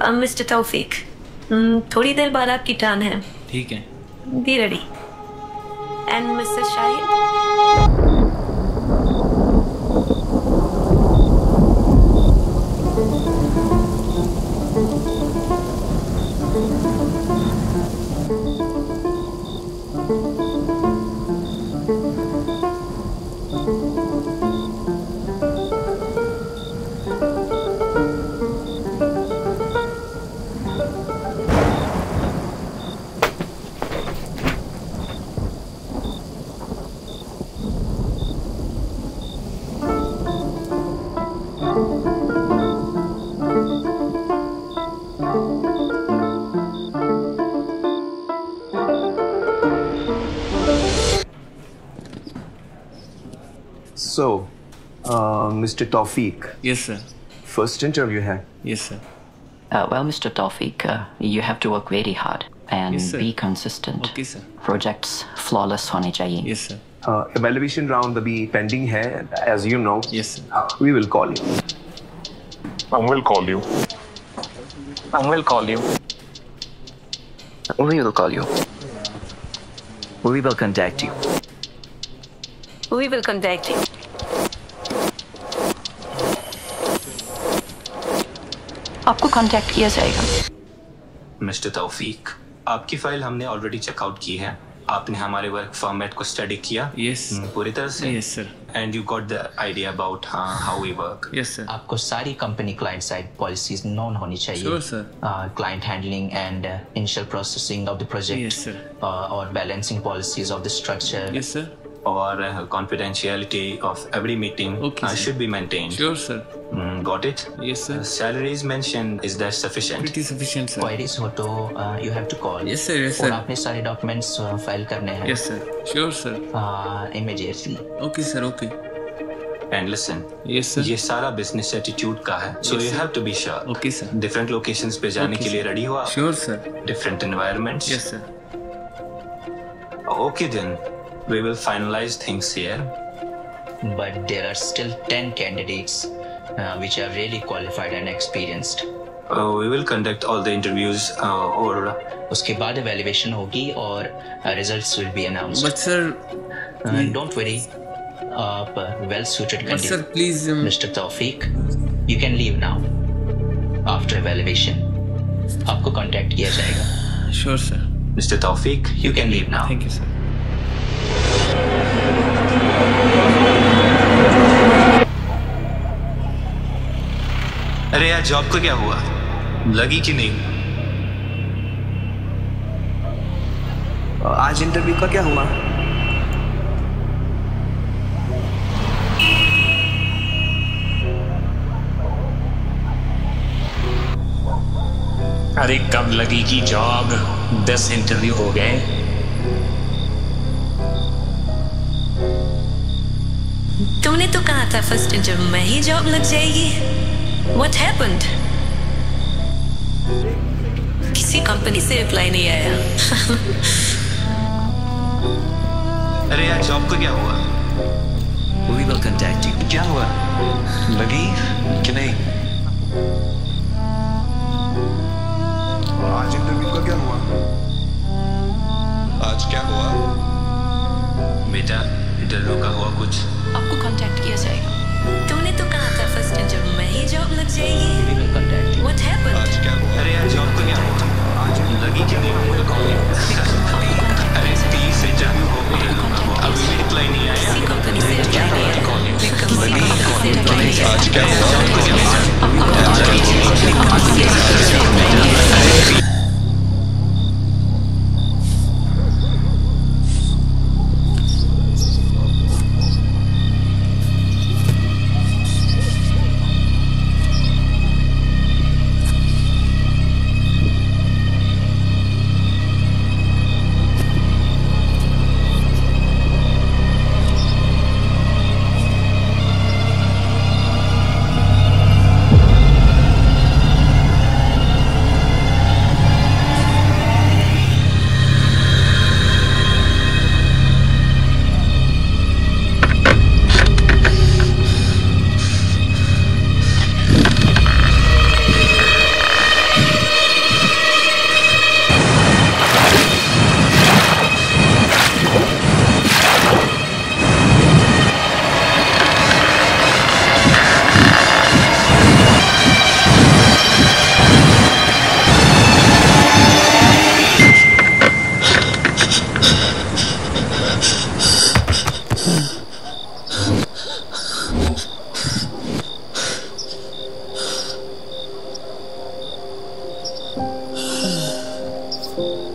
Mister तौफीक, थोड़ी देर बाद आपकी टर्न है। ठीक है। Be ready. And mister Shahid, So, Mr. Tawfiq. Yes, sir. First interview है. Yes, sir. Well, Mr. Tawfiq, you have to work very hard and Yes, sir. be consistent. Okay, sir. Projects flawless होने चाहिए. Yes, sir. Evaluation round अभी pending है, as you know. Yes, sir. We will call you. We'll call you. We'll call you. We will call you. We will contact you. we will contact you. आपको contact किया जाएगा. Mister तौफीक, आपकी file हमने already checkout की है. आपने हमारे work format को स्टडी किया Yes. पूरी तरह से. Yes, sir. And you got the idea about how we work. Yes, sir. आपको सारी company client side policies known होनी चाहिए. Sure, sir. Client handling and initial processing of the project. Yes, sir. और balancing policies of the structure. Yes, sir. और confidentiality of every meeting Okay, sir. should be maintained. Sure, sir. Got it? Yes, sir. Salaries mentioned, is that sufficient? Pretty sufficient, sir. Queries हो तो you have to call. Yes, sir. Yes, और sir. आपने सारे documents file करने हैं. Yes, sir. Sure, sir. Immediately. Okay, sir. Okay. And listen, Yes, sir. ये सारा business attitude का है, so Yes, you sir. have to be sure. Okay, sir. Different locations पे जाने Okay, के लिए sir. रेडी हो आप? Sure, sir. Different environments? Yes, sir. Okay then, we will finalize things here. But there are still 10 candidates which are really qualified and experienced. We will conduct all the interviews or उसके बाद evaluation होगी और results will be announced. But sir, Don't worry. आप well suited but sir, candidate. please. Mr. Tawfiq, you can leave now. After evaluation, आपको contact किया जाएगा. Sure, sir. Mr. Tawfiq, you can leave now. Thank you, sir. अरे यार, job को क्या हुआ? लगी कि नहीं? आज इंटरव्यू का क्या हुआ? अरे कब लगेगी जॉब? 10 इंटरव्यू हो गए. तुमने तो कहा था फर्स्ट इंटरव्यू में ही जॉब लग जाएगी. What happened? किसी कंपनी से रिप्लाई नहीं आया. अरे यार, जॉब को क्या हुआ? We will contact you. क्या हुआ? लगी कि नहीं? आज इंटरव्यू का क्या हुआ? आज क्या हुआ? बेटा, इंटरव्यू का हुआ कुछ? आपको कांटेक्ट किया जाएगा. तुमने तो कहा था फर्स्ट इंटरव्यू में ही जॉब लग जाएगी. We will contact you. What happened? आज क्या हुआ? अरे यार, जॉब को क्या हुआ? लगी कि नहीं? अरे प्लीज, इंटरव्यू हो गया, अभी भी रिप्लाई नहीं आया. किसी कंपनी से रिप्लाई नहीं आया. आज क्या हुआ? है।